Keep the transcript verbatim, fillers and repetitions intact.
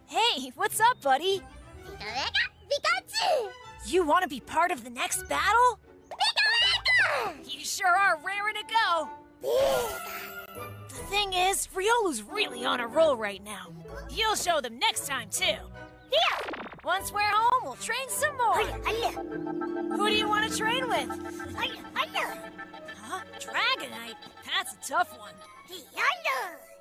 Hey, what's up, buddy? Pikachu! You want to be part of the next battle? You sure are raring to go. The thing is, Riolu's really on a roll right now. You'll show them next time, too. Here! Once we're home, we'll train some more. Who do you want to train with? Huh? Dragonite? That's a tough one.